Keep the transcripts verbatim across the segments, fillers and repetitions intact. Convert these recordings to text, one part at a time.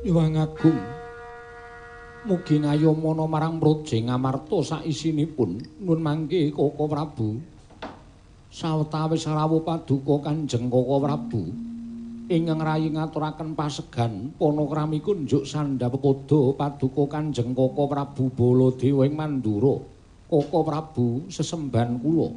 Hyang Agung. Mugi ngayomana marang Praja Ngamarta saisinipun nun mangke Koko Prabu. Sawetawis rawuh paduka Kanjeng Koko Prabu. Ingkang rayi ngaturaken pasegan panakrami kunjuk sandhapada paduka Kanjeng Koko Prabu Baladewa ing Mandura. Koko Prabu sesembahan kula.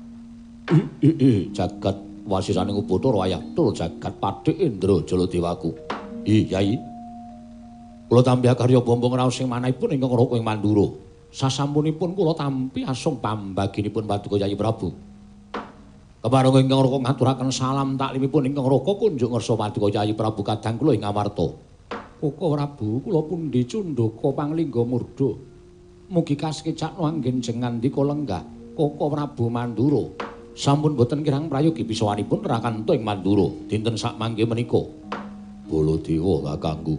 Eh eh jagat wasiraning Ubatara Wayahtul jagat Padhik Indra Jaladewaku. Eh Yai. Kula tampi karya bombong raos sing manahipun ingkang raka ing Mandura. Sasampunipun kula tampi asung pambaginipun paduka Yai Prabu. Kepareng ingkang raka ngaturaken salam taklimipun ingkang raka kunjuk ngersa paduka Yai Prabu kadang kula ing Ngamarta. Koko Prabu kula pundi cundhaka panglingga murda. Mugi kasekecakno anggen ngandika lenggah Koko Prabu Mandura. Sampun boten kirang prayogi bisawanipun rakanta ing Mandura dinten sakmangke menika. Baladewa kakangku.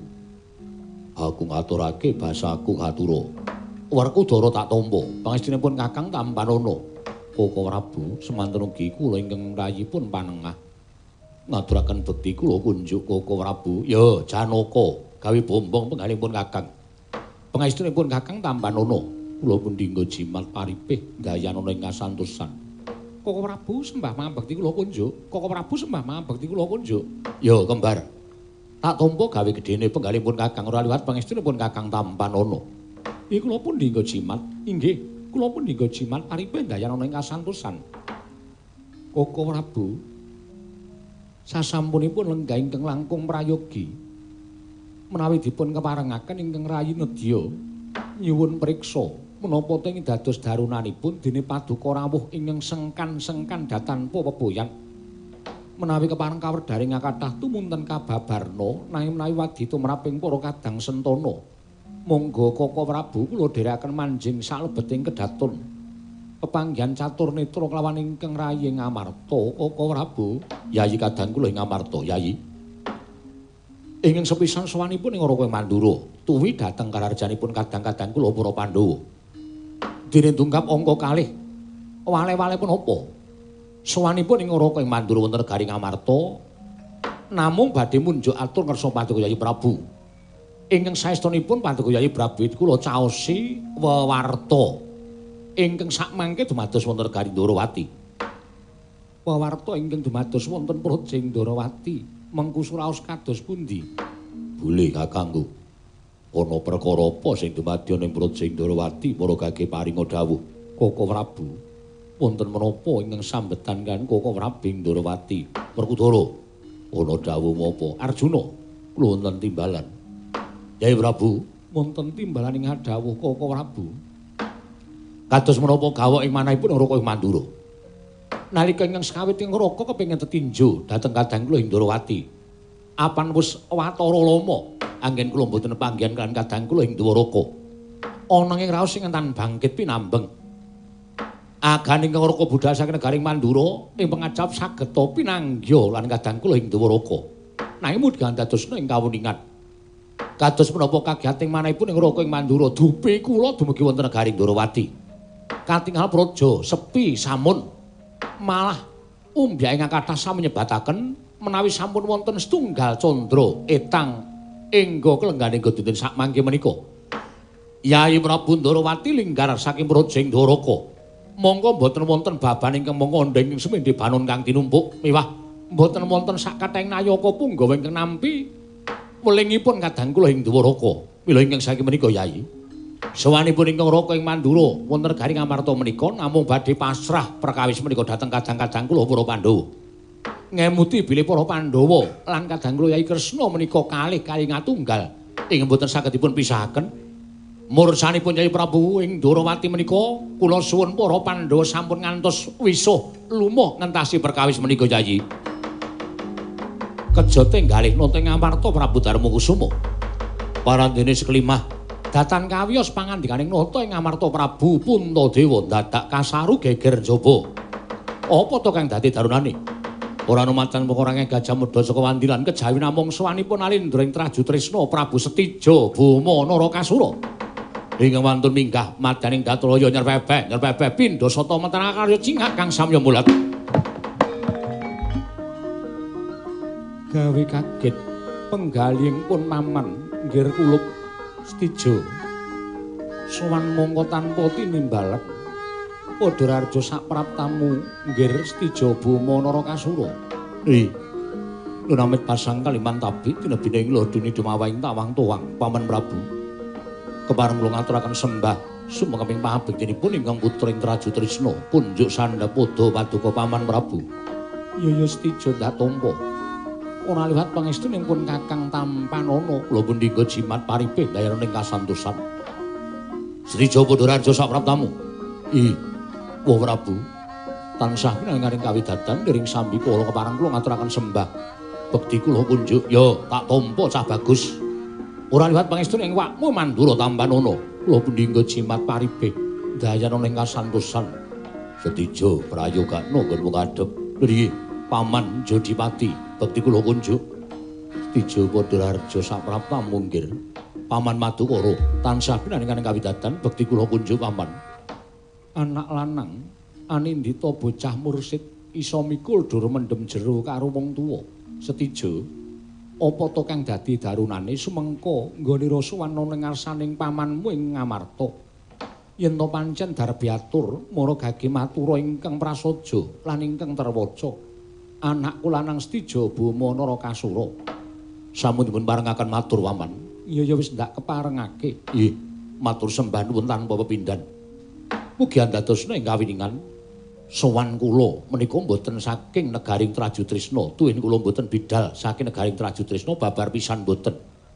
Aku ngaturake basaku katura. Werkudara tak tampa. Pangestunipun Kakang Tampanana. Koko Prabu semanten ugi kula ingkang rayipun panengah. Ngaturaken bekti kula kunjuk Koko Prabu. Ya Janaka gawe bombong penggalipun Kakang. Pangestunipun Kakang Tampanana. Kula pun dinggo jimat paripih gayanana ing kasantosan. Koko Prabu sembah mangabekti kula kunjuk. Koko Prabu sembah mangabekti kula kunjuk. Ya kembar. Tak tampa gawe gedene penggalipun Kakang ora liwat pangestunipun Kakang Tampanana. Iki kula pun dinggo jimat. Inggih, kula pun dinggo jimat paripih dayanana ing kasantosan. Koko Prabu sasampunipun lenggah ingkang langkung prayogi menawi dipun keparengaken ingkang rayi nedya nyuwun priksa menapa teng dados darunanipun dene paduka rawuh ingkang sengkan-sengkan datanpa pepoyan. Menawi kepareng kawerdaring kathah tumunten kababarna nanging menawi wadi tumraping para kadang sentana. Monggo Koko Prabu kula dherekaken manjing salebeting kedaton. Pepanggihan catur netra kelawan ingkang rayi Ngamarta. Koko Prabu, Yayi kadang kula ing Ngamarta, Yayi. Ingkang sepisan sowanipun ing Raka Mandura, tuwi dhateng kararjanipun kadang-kadang kula para Pandhawa. Dene tungkap angka kalih. Wale-wale pun apa? Sowanipun ing Raka ing Mandura wonten negari Ngamarta namung badhe munjuk atur ngersa paduka Yayi Prabu. Ingkang saestunipun paduka Yayi Prabu kula caosi wewarta ingkang sakmangke dumados wonten negari Ndarawati. Wewarta ingkang dumados wonten Praja Ndarawati mengku suraos kados pundi? Boleh kakangku. Ana perkara apa sing dumadya ning Praja Ndarawati para gage paringa dawuh Koko Prabu? Wonten menapa ingkang sambetan kan Koko Prabu Ndarawati? Werkudara. Ana dawuh menapa? Arjuna. Kula wonten timbalan. Yai Prabu, wonten timbalan ing dawuh Koko Prabu. Kados menapa gawok ing manahipun Raka ing Mandura. Nalika ingkang sekawit ing Raka kepengin tetinju dhateng kadang kula ing Ndarawati. Apan wis watara lama anggen kula mboten panggihan kan kadang kula ing Dwaraka. Ana ing raos sing entan bangkit pinambeng. Agan ingkang Raka budhal saking negaring Mandura ing pangajap saged pinanggya lan kadang kula ing Dwaraka. Nanging mugi gantosna ing kawuningan. Kados menapa kagiyating manahipun ing Raka ing Mandura dupe kula dumugi wonten negaring Ndarawati. Katingal praja sepi samun malah umbyake ingkang kathah sami nyebataken menawi sampun wonten setunggal candra etang engga kelengganing dinten sakmangke menika. Yai Prabu Ndarawati linggar saking Praja Ndarawaka. Monggo mboten wonten baban ingkang mongkondheng ing semendhe banon kang tinumpuk miwah mboten wonten sak kathahing nayaka punggawa ingkang nampi welingipun kadang kula ing Dwaraka. Mila ingkang saking menika Yai. Sawanipun ingkang Raka ing Mandura wonten negari Ngamarta menika namung badhe pasrah perkawis menika dhateng kadang-kadang kula para Pandhawa. Ngemuti bilih para Pandhawa lan kadang kula Yai Kresna menika kalih kalingatunggal ingkang mboten saged dipun pisahaken. Mursanipun Yai Prabu ing Ndarawati menika kula suwun para Pandhawa sampun ngantos wisuh lumah ngentasi perkawis menika Yayi. Kejote galih nonton Ngamarta Prabu Darmakusuma. Parandene sekelimah datan kawiyos pangandikaning nata ing Ngamarta Prabu Puntadewa dadak kasaru geger njaba. Apa to kang dadi darunane? Ora numacan pengorange Gajah Mada saka wandilan kejawi namung sawanipun Alendra ing Traju Trisna Prabu Setija Bama Narakasura. Ingkang wantun minggah madaning Datraya nyerpebeh nyerpebeh pindha sata mentara karya cingak kang samya mulat. Gawe kaget penggalingipun paman nggir kulup stijo sowan mongko tanpa tinimbalen padha raja sapraptamu nggir stijo Bama Narakasura. Ih, nunamit pasang kaliman tabi tinebine ing loduni dumawaing tawang tuwang Paman Prabu. Kepareng kula ngaturaken sembah sumengkaping pangabektinipun ingkang putra ing Traju Trisna punjuk sandhapada paduka Paman Prabu. Iya ya stijo dak tampa. Ora liwat pangestunipun Kakang Tampanana kula pundhingga jimat paripih dayaning kasantosan. Stijo padha raja sapraptamu. Ih, Wah Prabu, tansah pinangaring kawidatan dering sambi kula kepareng kula ngaturaken sembah. Bekti kula kunjuk, ya tak tampa cah bagus. Ora liwat pangestun ing wakmu Mandura Tampanana, kula pundhingga jimat paribeh dayana ing kasantosan. Setijo prayogana nggonmu kadhep. Nggih, Paman Jodipati, bekti kula kunjuk. Setijo padha raja sapraptamu nggir. Paman Madukara, tansah pinangaring kawidatan bekti kula kunjuk Paman. Anak lanang anindita bocah mursid isa mikul dur mendem jero karo wong tuwa. Setijo apa to kang dadi darunane sumengko nggone rasuwana ning ngarsaning pamanmu ing Ngamarta. Yen to pancen darbiatur mara gage matura ingkang prasaja lan ingkang terwaca. Anakku lanang Setijo Bama Narakasura. Sampun dipun parengaken matur Paman. Iya ya wis ndak keparengake. Nggih, matur sembah nuwun tanpa pepindhan. Mugi andadosna ing kawiningan sowan kula menika mboten saking negaring Traju Trisna, tuwin kula mboten bidal saking negaring Traju Trisna babar pisan mboten.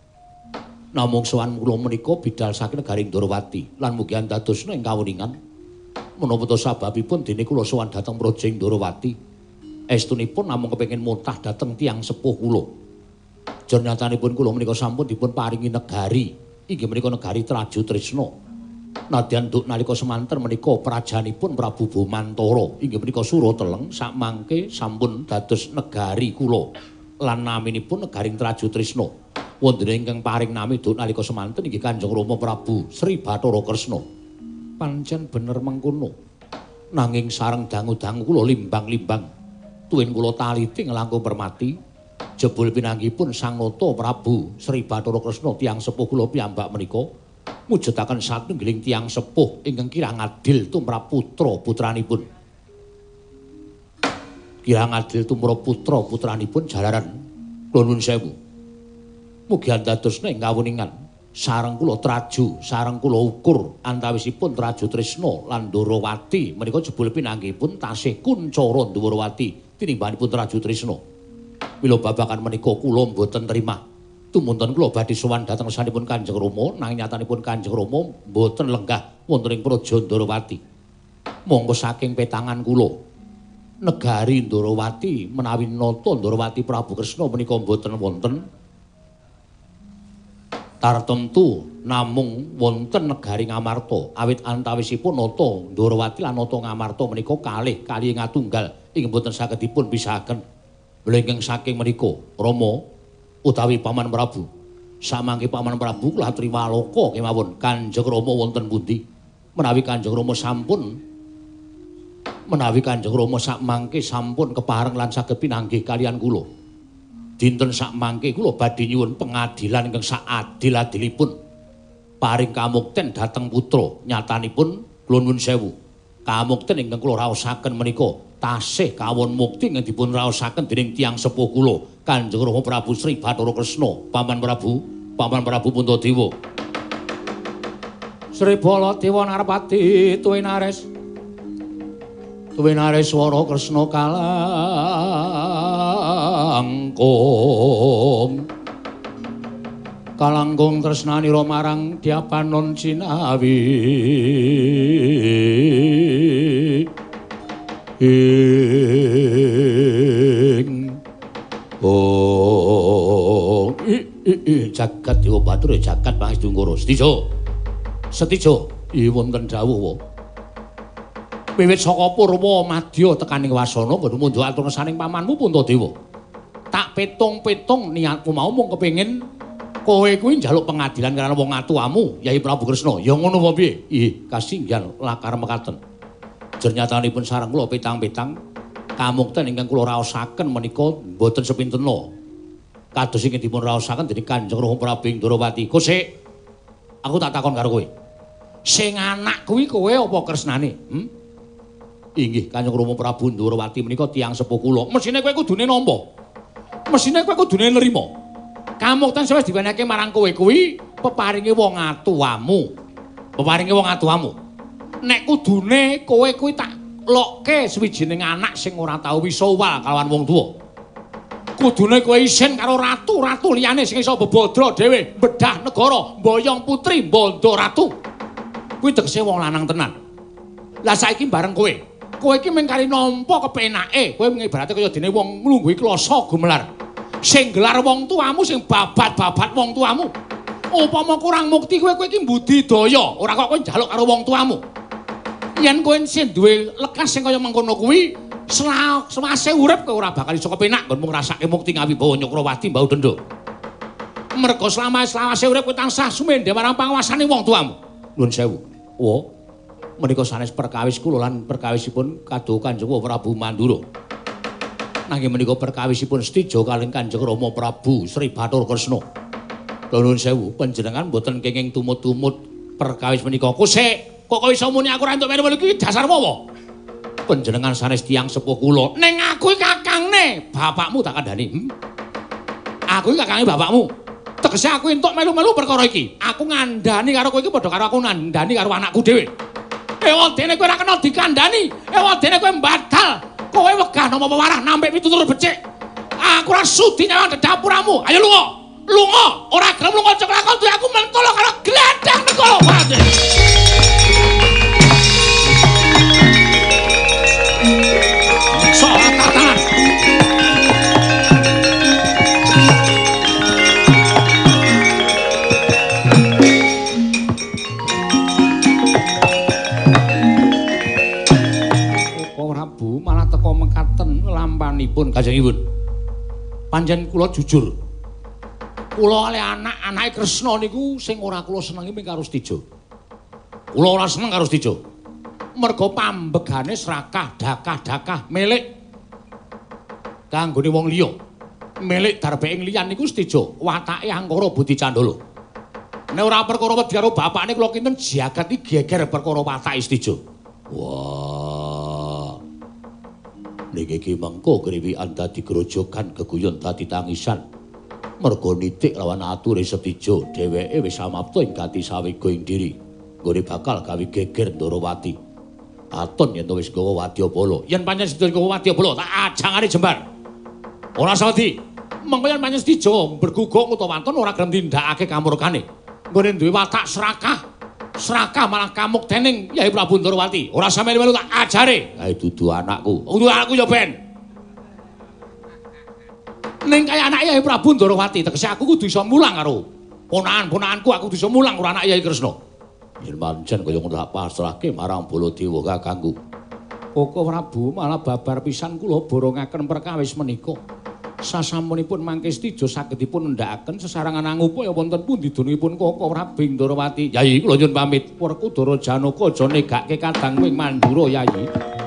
Namung sowan kula menika bidal saking negaring Ndarawati lan mugi andadosna ing kawiningan menapa to sababipun dene kula sowan dhateng Projeng Ndarawati. Estunipun namung kepengin muntah dhateng tiyang sepuh kula. Jernyatanipun kula menika sampun dipun paringi negari, inggih menika negari Traju Trisna. Nadyan nduk nalika semanten menika prajanipun Prabu Bomantara inggih menika Surateleng sakmangke sampun dados negari kula lan naminipun negaring Traju Trisna. Wonten ingkang paring nami nduk nalika semanten inggih Kanjeng Rama Prabu Sri Bathara Kresna. Pancen bener mengkono. Nanging sareng dangu-dangu kula limbang-limbang. Tuwin kula taliti nglangkung permati jebul pinanggipun Sang Nata Prabu Sri Bathara Kresna tiyang sepuh kula piyambak menika mujudaken satunggiling tiyang sepuh ingkang kirang adil tumrap putra-putranipun. Kirang adil tumrap putra-putranipun jalaran kula nuwun sewu. Mugi andadosna ing kawuningan sareng kula Traju, sareng kula ukur antawisipun Traju Trisna lan Ndarawati menika jebul pinanggihipun tasih kuncara Ndarawati tinimbanipun Traju Trisna. Mila babagan menika kula mboten trimah. Tumunten kula badhe sowan dhateng sanipun Kanjeng Rama, nanging nyatanipun Kanjeng Rama mboten lenggah wonten ing Praja Ndarawati. Monggo saking petangan kula, negari Ndarawati menawi nata Ndarawati Prabu Kresna menika mboten wonten. Tartemtu namung wonten negari Ngamarta, awit antawisipun nata Ndarawati lan nata Ngamarta menika kalih kalih ngatunggal ing mboten saged dipun pisahaken. Mula ingkang saking menika, Rama utawi Paman Prabu. Samangke Paman Prabu kula aturi waloka kemawon Kanjeng Rama wonten pundi? Menawi Kanjeng Rama sampun menawi Kanjeng Rama sakmangke sampun kepareng lan saged pinanggih kaliyan kula. Dinten sakmangke kula badhe nyuwun pengadilan ingkang saadil-adilipun. Paring kamukten dhateng putra. Nyatanipun kula nuwun sewu. Kamukten ingkang kula raosaken menika tasih kawon mukti ingkang dipun raosaken dening tiyang sepuh kula Kanjeng Rama Prabu Sri Bathara Kresna. Paman Prabu, Paman Prabu Puntadewa. Sri Baladewa Narpati Tuwinares. Tuwinareswara Kresna kalangkung. Kalangkung tresnanira marang Dyapanon Cinawi. Ing oh i, i, i, jagat Dewa Bathara jagat Pangestu Ngara. Setijo. Setijo i wonten dawuh. Wiwit saka purwa madya tekaning wasana badhe mundhak atur saning pamanmu Puntadewa. Tak petung-petung niatmu mau mung kepengin kowe kuwi njaluk pengadilan karena wong atuamu Yai Prabu Kresna. Ya ngono apa piye? Ih, kasinggihan lakar mekaten. Jernyatanipun sareng kula petang-petang kamukten ingkang kula raosaken menika boten sepintena. kados ingkang dipun raosaken dening Kanjeng Rama Prabu Ndrawati. Kosek, aku tak takon karo kowe. Sing anak kuwi kowe apa kresnane? Hmm? Inggih, Kanjeng Rama Prabu Ndrawati menika tiyang sepuh kula. Mesine kowe kudune nampa. Mesine kowe kudune nrima. Kamukten sing wis diwenehke marang kowe kuwi peparinge wong atuwamu. Peparinge wong atuwamu. Nek kudune kowe kuwi tak lokke sawijining anak sing ora tau wisowal kalawan wong tuwa. Kudune kowe isin karo ratu-ratu liyane sing iso bebodro dhewe, bedah negara, mboyong putri, bondo ratu. Kuwi tegese wong lanang tenan. Lah saiki bareng kowe. Kowe iki mung kari nampa kepenake, kowe ngibarate kaya dene wong nglungguhi kloso gumelar. Sing gelar wong tuamu, sing babat-babat wong tuamu. Upama kurang mukti kowe kowe iki mbudidaya, ora kok kowe njaluk karo wong tuamu. Yen kowe sing duwe lekas sing kaya mengkono kuwi, semase urip kowe ora bakal iso kepenak nggon mung ngrasake mukti ngawibawa Nyukrawati mbau dendho. Merga selama-selawase urip kowe tansah sumendhe marang panguwasane wong tuamu. Nuwun sewu. Wa, menika sanes perkawis kula lan perkawisipun kaduh Kanjeng Prabu Mandura. Nanging menika perkawisipun setija kalih Kanjeng Rama Prabu Sri Bathara Kresna. Nuwun sewu, panjenengan mboten kenging tumut-tumut perkawis menika. Kosek, kok kowe iso muni aku ora entuk melu iki dasarmu apa? Panjenengan sanes tiyang sepuh kula. Ning aku iki kakangne bapakmu tak kandhani. Hmm? Aku iki kakange bapakmu. Tegese aku entuk melu-melu perkara iki. Aku ngandhani karo kowe iki padha karo aku ngandhani karo anakku dhewe. Ewadene kowe ora kena dikandhani. Ewadene kowe mbatal. Kowe wegah napa warah nampik pitutur becik. Aku ora sudi nyawang dedapuramu. Ayo lunga. Lunga. Ora gelem lunga cek lakon duwe aku mentolo karo gladang negara Pati. Salah tatanan. Prabu malah teka mekaten lampanipun Kanjengipun. Panjen kula jujur. Kula kali anak-anake Kresna niku sing ora kula senengi mung karo Setija. Kula ora seneng karo Setija. Merga pambegane serakah dakah-dakah milik kanggone wong liya. Milik darbeke liyan niku Setija, watake angkara Budi Candala. Nek ora perkara wedi karo bapakne kula kinten jagat iki geger perkara watake Setija. Wah. Niki iki mengko griwikan dadi grojogan geguyon dadi tangisan. Merga nitik lawan ature Setija, dheweke wis samapta ing gati sawiga ing diri. Nggone bakal gawe geger Ndrawati. Aton yen to wis gawa wadyabala. Yen pancen Setija gawa wadyabala, tak ajangane jembar. Ora sawedi. Mengko yen pancen Setija berguguk utawa wonten ora gelem tindakake kamurkane. Nggone duwe watak serakah. Serakah malah kamuk dening Yai Prabu Ndrawati. Ora sampe melu tak ajare. Kae dudu anakku. Dudu anakku ya ben. Ning kaya anak Yai Prabu Ndrawati tegese aku kudu iso mulang karo ponakan-ponakanku, aku kudu iso mulang karo anak Yai Kresna. Yen pancen kaya ngono tak pasrahke marang Baladewa kakangku. Koko Prabu malah babar pisan kula borongaken perkawis menika. Sasampunipun mangke Setija sagedipun nendhakaken sesarangan angupaya wonten pundi dunungipun Koko Prabu Ndrawati. Yai kula nyuwun pamit. Werkudara Janaka aja negake kadang wing Mandura Yai.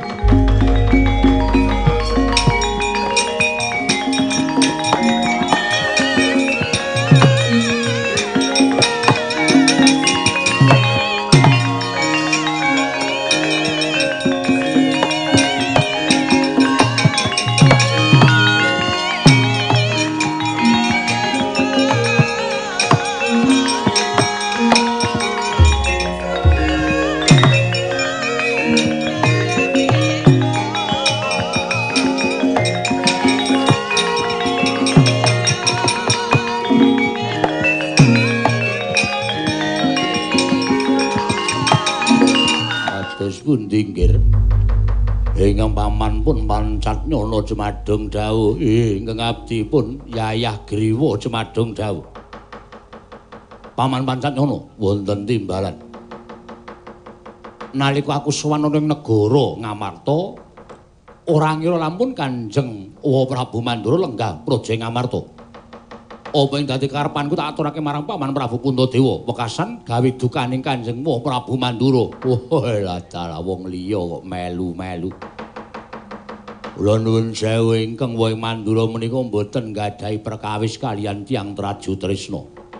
Dinggir ingkang paman pun pancat nyono Cemadung dawuh ingkang abdi pun Yayah Griwa Cemadung dawuh paman pancat nyono wonten timbalan nalika aku sowan ning negara Ngamarta ora ngira lampun Kanjeng Prabu Mandura lenggah proje Ngamarta. Apa ing dadi karepanku tak aturake marang Paman Prabu Puntadewa wekasan gawe dukaning Kanjeng Prabu Mandura. Wah, lah dalah wong liya kok melu-melu. Kula nuwun sewu ingkang Woh Mandura menika mboten nggadahi perkawis kaliyan tiyang Traju Trisna.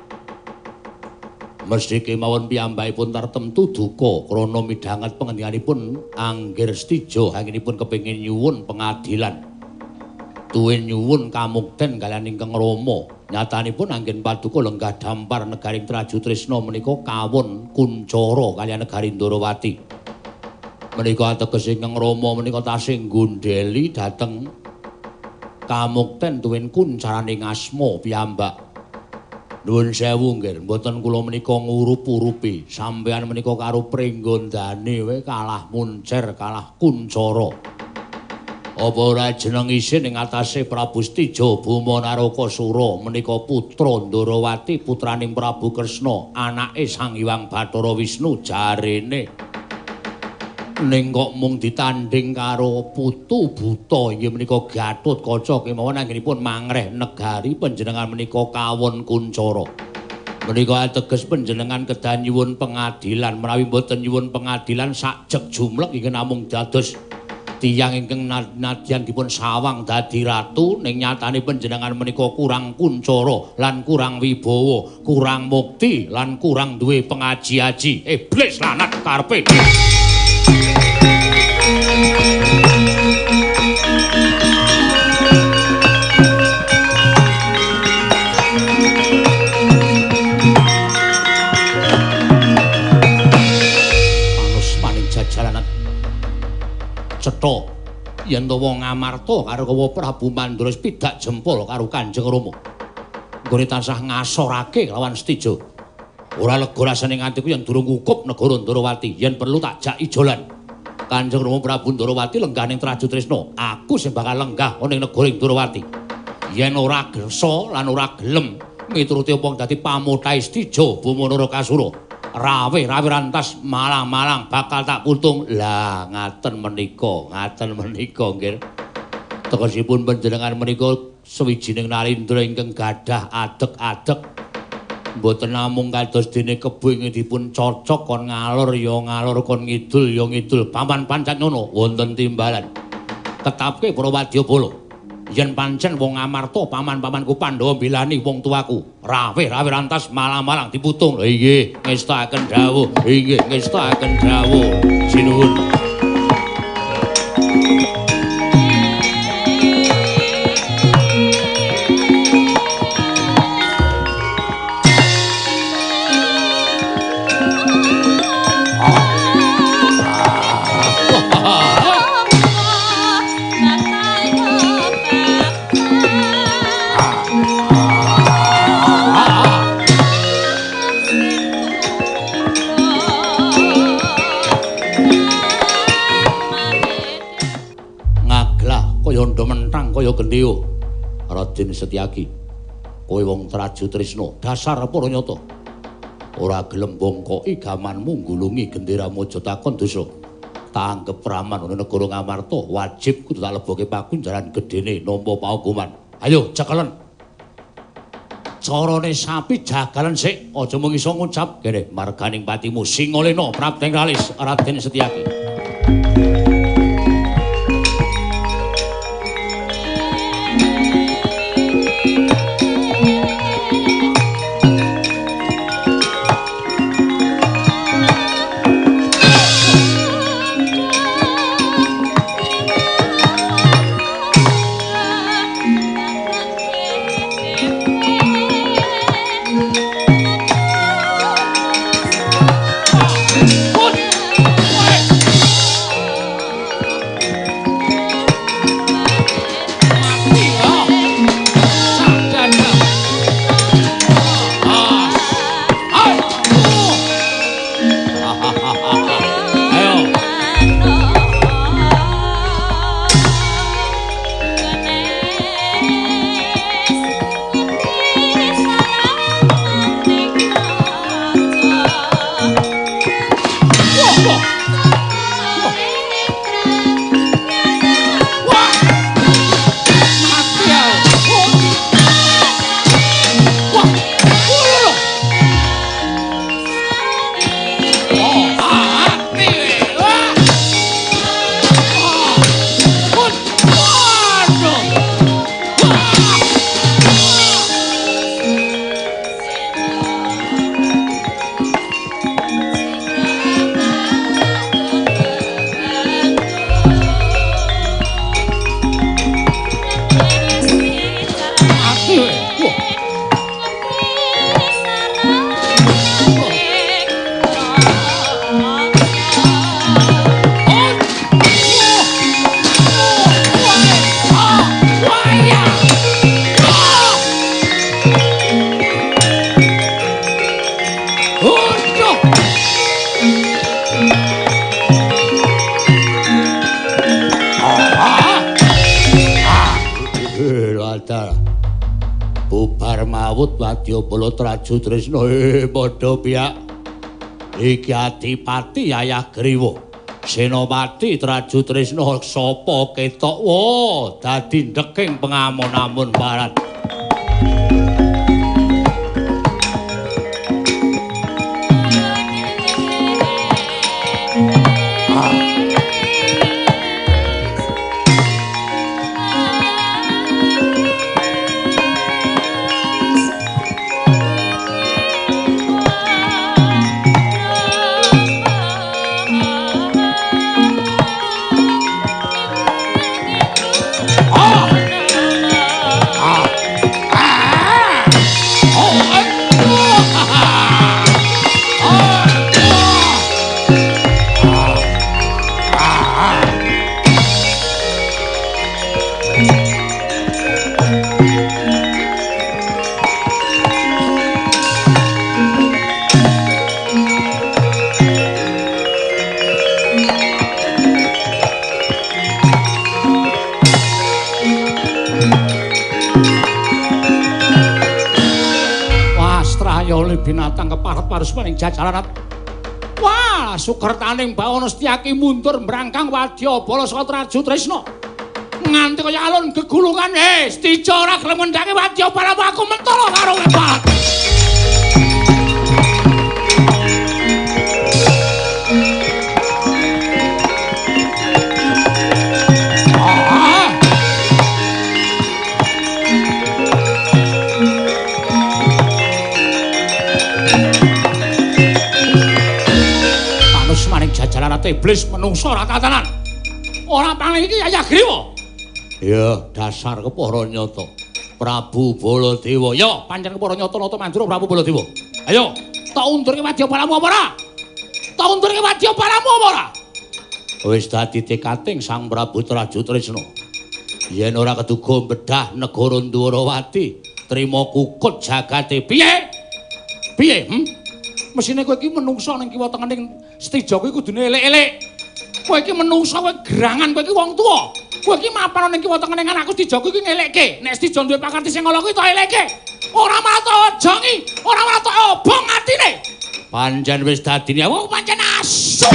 Mesti kemawon piyambakipun tartemtu duka krana midhanget pangendikaanipun anggir stija anginipun kepengin nyuwun pengadilan. Tuwin nyuwun kamukten kaliyan ingkang Rama. Nyatanipun anggen paduka lenggah dampar negaring Traju Trisna menika kawon kuncara kaliyan negari Ndarawati. Menika ateges ingkang Rama menika tasih nggondheli dhateng kamukten tuwin kuncaraning asma piyambak. Nuwun sewu nggih, mboten kula menika ngurup-urupi. Sampeyan menika karo pringgondane wae kalah muncer, kalah kuncara. Apa ora jeneng isin ing atase Prabu Stija Buma Narakasura menika putra Ndarawati, putraning Prabu Kresna, anake Sang Hyang Bathara Wisnu jarene. Ning kok mung ditanding karo putu buta inggih menika Gatotkaca kemawon anggenipun mangreh negari panjenengan menika kawon kuncara. Menika ateges panjenengan kedah nyuwun pengadilan, menawi boten nyuwun pengadilan sajeg jumlek inggih namung dados tiyang ingkang nadyan dipun sawang dadi ratu ning nyatane panjenengan menika kurang kuncara lan kurang wibawa, kurang mukti lan kurang duwe pengaji-aji. Iblis lanat karepe. Cetha yen to wong Amarta karo Kawa Prabu Mandura pidak jempol karo Kanjeng Rama. Nggone tansah ngasorake lawan Stija. Ora lega rasane ngantiku yen durung ngukup negara Ndarawati, yen perlu tak jak ijolan. Kanjeng Rama Prabu Ndarawati lenggah ning Traju Trisna, aku sing bakal lenggah ning negara Ndarawati. Yen ora gersa lan ora gelem mituruti apa dadi pamuthahe Stija Buma Narakasura. Rawe-rawe rantas malang-malang bakal tak puntung. Lah ngaten menika, ngaten menika nggih. Tegesipun panjenengan menika sawijining narendra ingkang gadah adeg-adeg. Mboten namung kados dene kebo ingkang dipun cocok kon ngalor ya ngalor kon ngidul ya ngidul. Paman pancen ngono wonten timbalan. Tetapke para wadyabala. Yen pancen wong Amarta paman-pamanku Pandhawa bilani wong tuaku, rawe-rawe rantas malang-malang diputung. Lha inggih ngestakaken dawuh, inggih ngestakaken dawuh. Sinuwun. Kaya gendheya Raden Setyaki, kowe wong Traju Trisna dasar para nyata ora gelem bongkoki gamanmu nggulungi gendera Maja takon dosa. Tak anggep praman ana negara Ngamarta wajib kudu tak leboke pakunjaran gedene nampa paukuman. Ayo cekelen. Carane sapi jagalan sik, aja mung iso ngucap kene marganing patimu Singalena Prapteng Ralis Raden Setyaki. Dawud Wadyabala Traju Tresna eh padha piyak. Iki Adipati Yayah Griwa. Senopati Traju Tresna sapa ketok wo dadi ndeking pengamun-amun barat. Binatang keparep-parep maning jajaran. Wah, sukertaning Bawana Setyaki mundur mbrangkang Wadyabala saka Traju Tresna. Nganti kaya alun gegulungan, eh, Stija ora gelem ngendhake Wadyabala aku mentala karo Wepat. Jajaran iblis menungso ora tatanan. Ora paling iki Yayah Griwa. Ya, dasar kepara nyata. Prabu Baladewa. Ya, pancen kepara nyata-nyata mandura Prabu Baladewa. Ayo, tak undurke Wadyabalamu apa ora? Tak undurke Wadyabalamu apa ora? Wis dadi tekating Sang Prabu Traju Tresna. Yen ora keduga bedah negara Ndwarawati, trima kukut jagate. Piye? Piye? Hm? Mesine kowe iki menungso ning kiwa tengening Stija kuwi kudune elek-elek. Kowe iki menungso kowe gerangan, kowe iki wong tuwa. Kowe iki mapan ning kiwa tengening anakku Stija kuwi ngelekke. Nek Stija duwe pakarti sing ala kuwi tak elekke. Ora malah tak ojongi, ora malah tak obong atine. Pancen wis dadine wong pancen asu.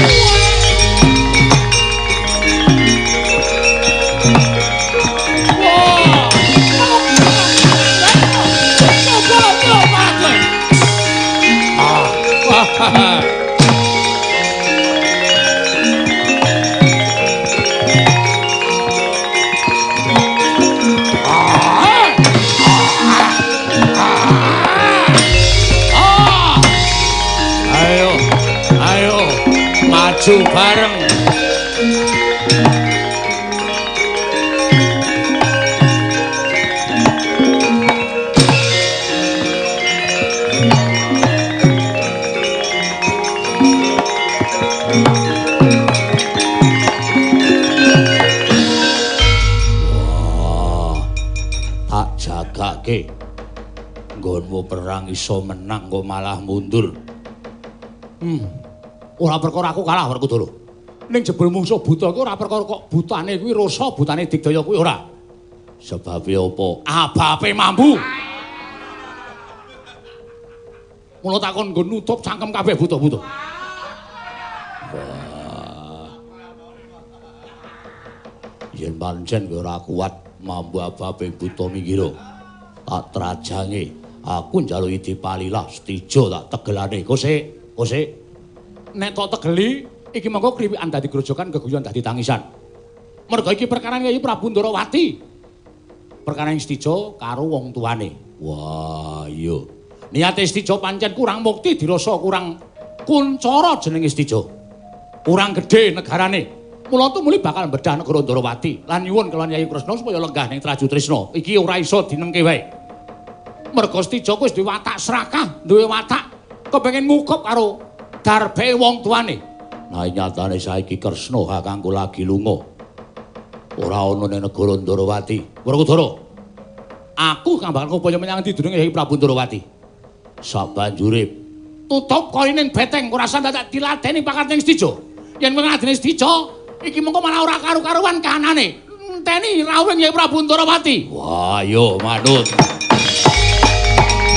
Maju bareng. Wah, tak jagake. Nggonmu perang iso menang kok malah mundur. Hmm. Ora perkara aku kalah Werkudara. Ning jebul mungsuh buta kuwi ora perkara kok butane kuwi rasa, butane Digdaya kuwi ora. Sebabe apa? Abape mambu. Mula takon nggo nutup cangkem kabeh buta-buta. Wah. Yen pancen kowe ora kuat mambu abape buta minggira. Tak trajange, aku njaluki dipalilah Stija tak tegelane. Kose, kose. Nek tok tegeli iki mengko kriwikan dadi grojokan keguyon dadi tangisan. Merga iki perkara Yayi Prabu Ndwarawati. Perkara Stija karo wong tuane. Wah, iya. Niate Stija pancen kurang mukti dirasa kurang kuncara jenenge Stija. Kurang gedhe negarane. Mula tumuli bakal bedah negara Ndwarawati lan nyuwun kelawan Yayi Kresna supaya lenggah ning Traju Tresna. Iki ora iso dinengke wae. Merga Stija kuwi wis duwe watak serakah, duwe watak kepengin ngukup karo darbe wong tuane. Nah nyatane saiki Kresna kakangku lagi lunga. Ora ana ning negara Ndwarawati. Werkudara. Aku kang bakal ngupaya menyang ndi dening Yayi Prabu Ndwarawati. Sabanjure tutup koine beteng ora usah dadak diladeni pakarting Stija. Yen kowe ngladeni Stija, iki mengko malah ora karu-karuan kahanane. Enteni rawuh Yayi Prabu Ndwarawati. Wah, yo manut.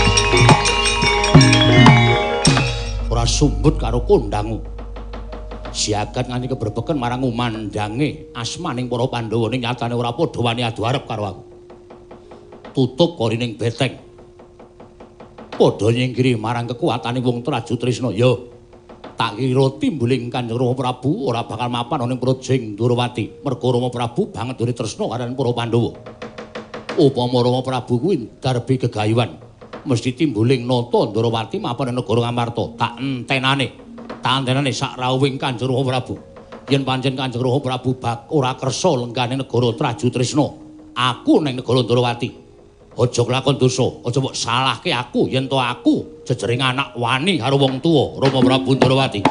ora sumbut karo kondangmu. Siagat nganti keberbeken marang umandange asmaning para Pandhawa ning nyatane ora padha wani adu arep karo aku. Tutup korining beteng. Padha nyingkiri marang kekuwatane wong Traju Trisna. Yo, tak kira timbuling Kanjeng Rama Prabu ora bakal mapan ana ing Projing Durawati. Merga Rama Prabu banget duri tresna karo para Pandhawa. Upama Rama Prabu kuwi darbi gegayuhan, mesti timbuling nata Durawati mapan ing negara Ngamarta. Tak entenane, tak entenane sak rawuhing Kanjeng Rama Prabu. Yen pancen Kanjeng Rama Prabu bak ora kersa lenggane negara Traju Trisna, aku ning negara Durawati. Aja kelakon dosa, aja mbok salahke aku yen to aku jejering anak wani karo wong tuwa Rama Prabu Durawati.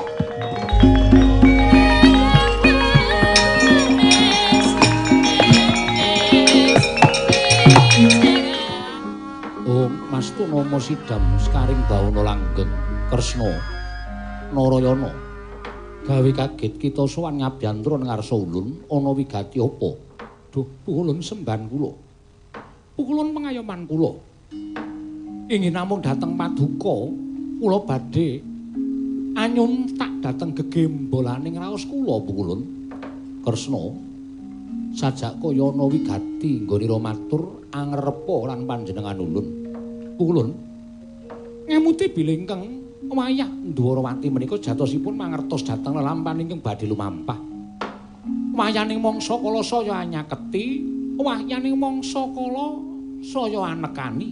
Oh, Mastu Nama Sidam Sekaring Bawana Langgeng Kresna Narayana. Gawe kaget kita sowan ngabyantra ngarsa ulun ana wigati apa? Duh, pukulun semban kula. Pukulun pengayoman kula. Ingin namung dateng paduka, kula badhe anyun tak dateng gegembolaning raos kula pukulun. Kresna sajak kaya ana wigati nggonira matur angrepa lan panjenengan ulun. Pukulun ngamuti bilih ingkang wayah Dwarawati menika jatosipun mangertos dhateng lelampahan ingkang badhe lumampah. Wayaning mangsa kala saya anyaketi, wayaning mangsa kala saya anekani.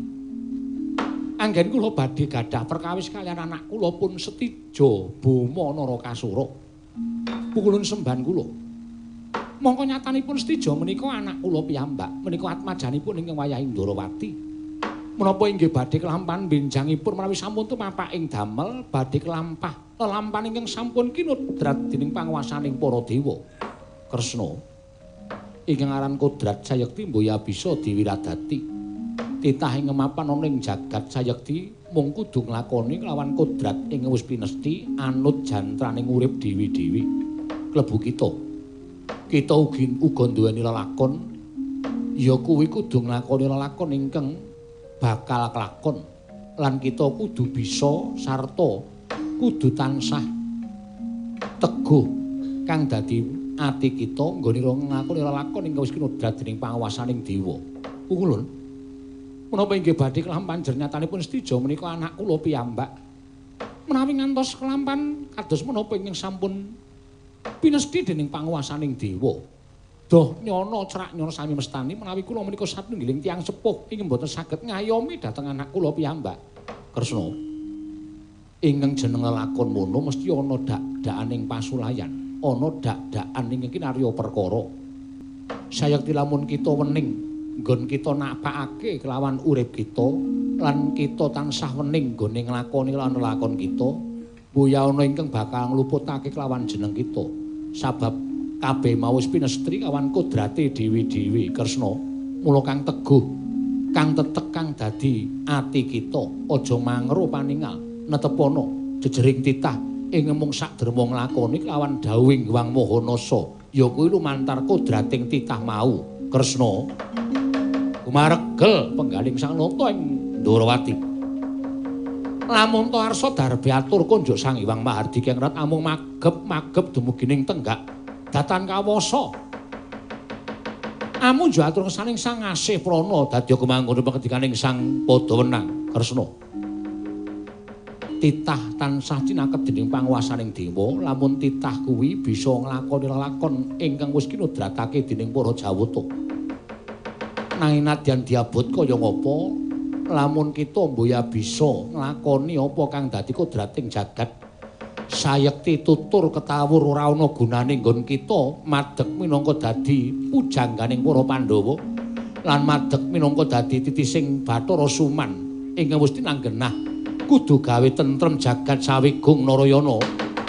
Anggen kula badhe gadah perkawis kaliyan anak kula pun Setija Bama Narakasura. Pukulun semban kula. Mongko nyatanipun Setija menika anak kula piyambak, menika atmajanipun ingkang wayahing Dwarawati. Menapa inggih badhe kelampahan benjangipun menawi sampun tumapak ing damel badhe kelampah lelampahan ingkang sampun kinudrat dening panguwasaning para dewa. Kresna ingkang aran Kodrat Sayekti mboya bisa diwiradati. Titah ing mapan ana ing jagat Sayekti mung kudu nglakoni kelawan kodrat ing wis pinesti anut jantraning urip dewi-dewi. Klebu kita. Kita ugi uga duweni lelakon ya kuwi kudu nglakoni lelakon ingkang bakal kelakon lan kita kudu bisa sarta kudu tansah teguh kang dadi ati kita nggone nglakoni lelakon ingkang wis kinudrat dening panguwasaning dewa. Pukulun menapa inggih badhe kelampahan jernyatanipun Setija menika anak kula piyambak. Menawi ngantos kelampahan kados menapa ingkang sampun pinesti dening panguwasaning dewa. Doh nyono cerak nyono sami mestani menawi kula menika satunggiling tiyang sepuh ingkang boten saged ngayomi dhateng anak kula piyambak. Kresna ingkang jeneng lelakon mono mesti ana dak-dakaning pasulayan. Ana dak-dakan ing kinarya perkara. Sayekti lamun kita wening nggon kita napakake kelawan urip kita lan kita tansah wening nggone nglakoni lan lakon kita, boya ana ingkang bakal ngluputake kelawan jeneng kita. Sabab kabeh mau wis pinestri kawan kodrate dewi-dewi. Kresna mula kang teguh, kang tetek kang dadi ati kita, aja mangro paningal netepana jejering titah ing mung sak derma nglakoni kelawan dawuhing Hyang Mahanasa ya kuwi lumantar kodrating titah mau. Kresna kumaregel penggaling sang nata ing Durawati. Lamun to arsa darbe atur konjuk Sang Hyang Mahardika Ngrat amung magep-magep dumugining tenggak datan kawasa. Amun jo atur kesaning Sang Asih Prana dadi kumangkono pangedikaning Sang Padawenang. Kresna titah tansah cinaket dening panguwasaning dewa, lamun titah kuwi bisa nglakoni lelakon ingkang wis kinudratake dening para Jawata. Nanging nadyan diabot kaya ngapa, lamun kita mboya bisa nglakoni apa kang dadi kodrating jagat Sayekti tutur ketawur ora ana gunane nggon kita madeg minangka dadi pujangganing para Pandhawa lan madeg minangka dadi titising Bathara Suman ingkang wis tinanggenah kudu gawe tentrem jagat sawigung Narayana.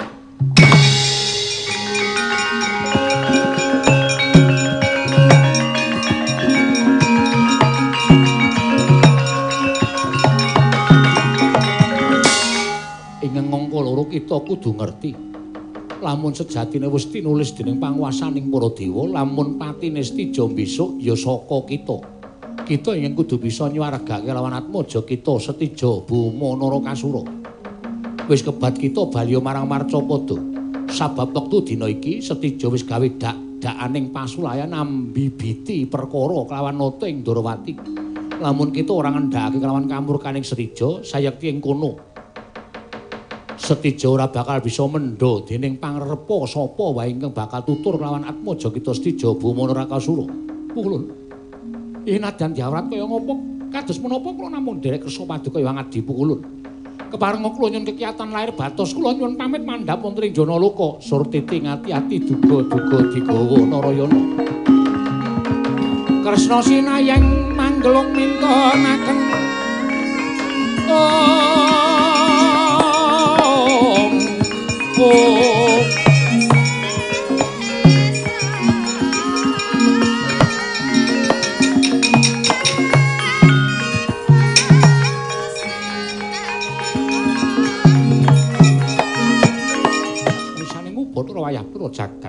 Ingkang ngangka loro kita kudu ngerti lamun sejatine wis tinulis dening panguwasaning para dewa, lamun patine Setija besok ya saka kita. Kita ingin kudu bisa nyuwargake lawan atmaja kita Setija Bama Narakasura. Wis kebat kita bali marang Marcapada. Sabab wektu dina iki Setija wis gawe dak-dakaning pasulayan ambibiti perkara kelawan nata ing Ndarawati. Lamun kita ora ngendhakake kelawan kamurkaning Setija, sayekti ing kono Setija ora bakal bisa mendha dening pangrepa sapa wae ingkang bakal tutur kelawan atmaja kita Setija Bumana Rakasura. Pulun. Inadan diawrat kaya ngopo? Kados menapa kula namung nderek kersa paduka Hyang Adi Pukulun. Kepareng kula nyuwun kekiyatan lair batos kula nyuwun pamit mandhap wonten ing Janaloka. Surtiti ngati-ati duga-duga digawa Narayana. Kresna sinayang manggelung mintonaken Om Om wayah pura jagat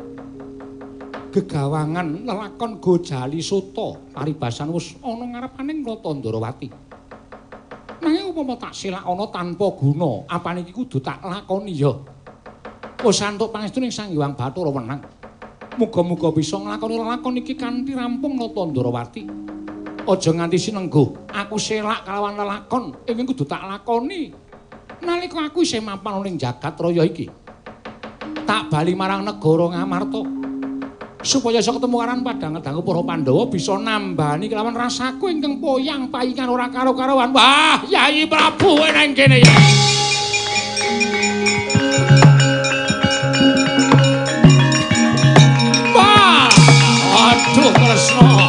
gegawangan lelakon Gojali Sota paribasan wis ana ngarepaning Rata Ndarawati. Nanging upama tak silak ana tanpa guna, apane iki kudu tak lakoni ya. Wis antuk pangestuning Sang Hyang Bathara Wenang. Muga-muga bisa nglakoni lelakon iki kanthi rampung Rata Ndarawati. Aja nganti sinengguh, aku selak kalawan lelakon ingkang kudu tak lakoni. Nalika aku isih mapan ning jagat raya iki. Tak bali marang negara Ngamarta supaya iso ketemu karan padang dangu para Pandhawa bisa nambani kelawan rasaku ingkang poyang payingan ora karo-karowan. Wah, Yayi Prabu nang kene ya. Wah, aduh Kresna.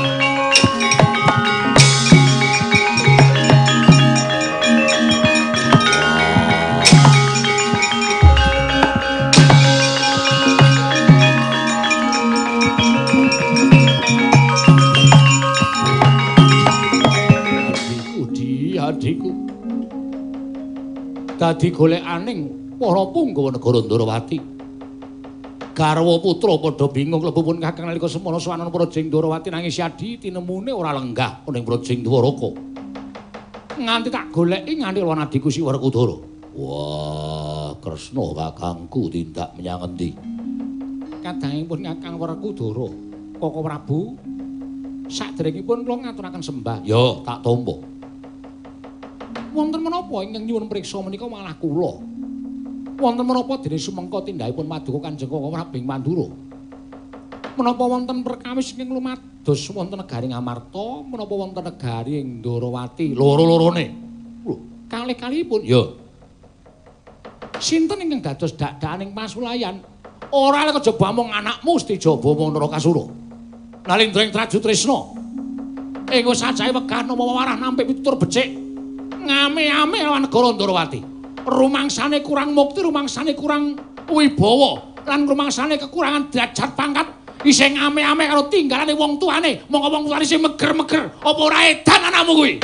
Dadi golekaning para Punggawa negara Ndarawati. Garwa putra padha bingung klebu pun kakang nalika semana sowanan Praja Ndarawati nanging Siadi tinemune ora lenggah ning Praja Dwaraka. Nganti tak goleki nganti lawan adiku si Werkudara. Wah, Kresna kakangku tindak menyang endi? Kadangipun Kakang Werkudara, Kaka Prabu, saderengipun kula ngaturaken sembah. Ya, tak tampa. Wonten menapa ingkang nyuwun priksa menika malah kula? Wonten menapa dene sumengka tindakipun Paduka Kanjeng Kaka Prabing Pandura? Menapa wonten perkawis ingkang lumados wonten negari Ngamarta, menapa wonten negari ing Ndarawati loro-lorone? Lho, kalih-kalihipun. Ya. Sinten ingkang dados dak-dakaning pasulayan? Ora lek kejaba mung anakmu Setija Bumana Rakasura. Nalindring Traju Tresna. Ing sajae wegah nama warah nampik pitutur becik. Ngame-ame lawan negara Ndarawati. Rumangsane kurang mukti, rumangsane kurang wibawa, lan rumangsane kekurangan derajat pangkat. Isih ngame-ame karo tinggalane wong tuane. Monggo wong tuane sing meger-meger, apa ora edan anakmu kuwi?